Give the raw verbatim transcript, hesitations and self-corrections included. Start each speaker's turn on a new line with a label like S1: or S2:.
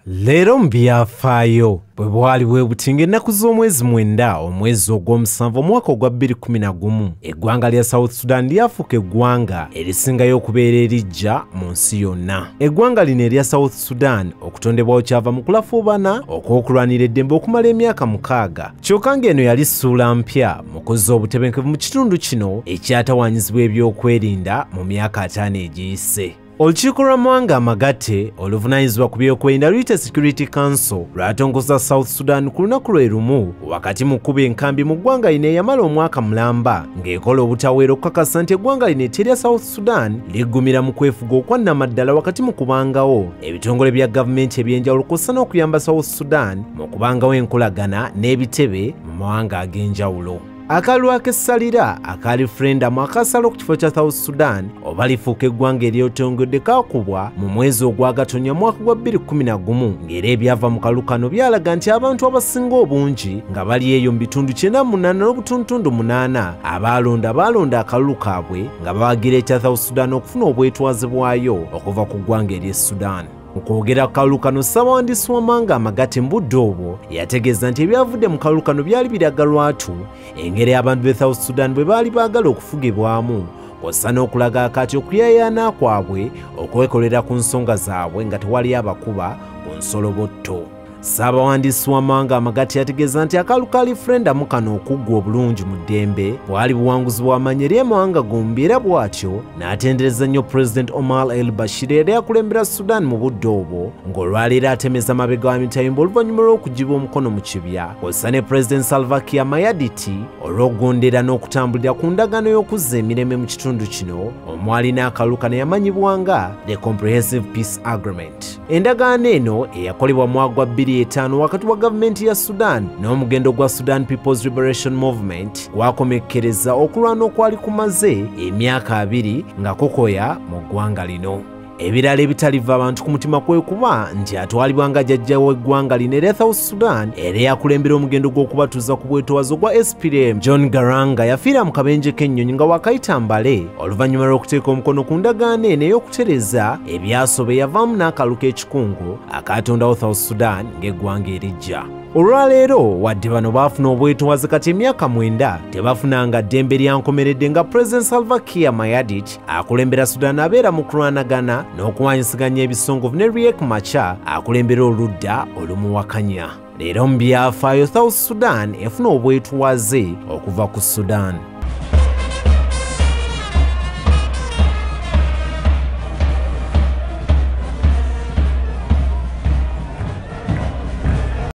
S1: Leero mu byafaayo bwe bwali bwebuti ng'ennaku z'omwezi mwenda omwezi ogw'omusanvu omwaka ogwa bbiri kumi na gumu eggwanga lya South Sudan lyafuuka eggwanga erisingayo okubeera eriggya mu nsi yonna. Eggwanga lino erya South Sudan okutondebwawo kyava mu kulafuubana okw'okulwanira eddembe okumala emyaka mukaaga. Kyokka ng'eno yali ssuula mpya mu kuzza obutebenkevu mu kitundu kino ekyatawaanyizibwa ebyokwerinda mu myaka ataano egiyise. Olukiiko lw'amawanga amagatte oluvunaanyizibwa ku byokwerinda luyita Security Council lwatongoza South Sudan ku lunaku lwe lumu wakati mu kkuba enkambi mu ggwanga lino eyamala omwaka mulamba ng'ekola obutaweera okukakasa nti eggwanga lino etterya South Sudan liggumira mu kwefuga okwannamaddala wakati mu kubangawo ebitongole bya gavumenti ebyenjawulo kw'ossa n'okuyamba South Sudan mu kubangawo enkolagana n'ebitebe mu mawanga ag'enjawulo. Akalulu ak'essalira aka referendamu akasala ku kifo kya South Sudan oba lifuuka eggwanga eryotongedde kaakubwa mu mwezi ogwa Gatonnya mwaka gwa bbiri kumi na gumu ng'era ebyava mu kalulu kano byalaga nti abantu abasinga obungi nga bali eyo mu bitundu kyenda mu munaana n'obutundutundu munaana abaalonda baalonda akalulu kaabwe nga bawagira ekya South Sudan okufuna obwetwaze bwayo okuva ku ggwanga ery'e Sudan. Mu kwogera ku kalulu kano ssaabawandiisi w'amawanga amagatte mu budde obwo yategeeza nti ebyavudde mu kalulu kano byali biraga lwatu engeri abantu b'e South Sudan bwe baali baagala okufugibwamu kw'ossa n'okulaga akati okuyaayaana kwabwe okwekolera ku nsonga zaabwe nga tewali abakuba ku nsolobotto. Ssaabawandiisi w'amawanga amagatte yategeeza nti akalulu ka referendamu kano okuggwa obulungi mu ddembe bwali buwanguzi bw'amanya eri amawanga gombi era bw'atyo n'atendereza nnyo President Omar al-Bashir eyali akulembera Sudan mu budde obwo ng'olwaleero atemeza amabega wa mitayimbo oluvannyuma lw'okugibwa omukono mu kibya kw'ossa ne President Salva Kiir Mayardit olw'okugondera n'okutambulira ku ndagaano y'okuzza emirembe mu kitundu kino omwali n'akalulu kano yamanyibwa nga The Comprehensive Peace Agreement. Endagaano eno eyakolebwa mu mwaka gwa bbiri etaano wakati wa gavumenti ya Sudan n'omugendo gwa Sudan People's Liberation Movement gwakomekkereza okulwana okwali kumaze emyaka abiri nga kukoya mu ggwanga lino. Ebirala ebitaliva abantu ku mutima kwe kuba nti atwalibwa nga jjajja w'eggwanga lino erya South Sudan era yakulembera omugendo gw'okubatuuza ku bwetwaze ogwa S P L M John Garanga yafiira mu kabenje k'ennyonyi nga wakayita mbale oluvannyuma lw'okuteeka omukono ku ndagaano eno ey'okutereza ebyasoba eyavaamu n'akalulu k'ekikungu akatondawo South Sudan ng'eggwanga eriggya. Olwaleero wadde bano baafuna obwetwaze kati emyaka mwenda tebafunanga ddembe lyankomeredde nga President Salva Kiir Mayardit akulembera Sudan abeera mu kulwanagana n'okuwanyisiganya ebisongovu ne Riek Machar akulembera oludda olumuwakanya. Leero mu byafaayo South Sudan efuna obwetwaze okuva ku Sudan.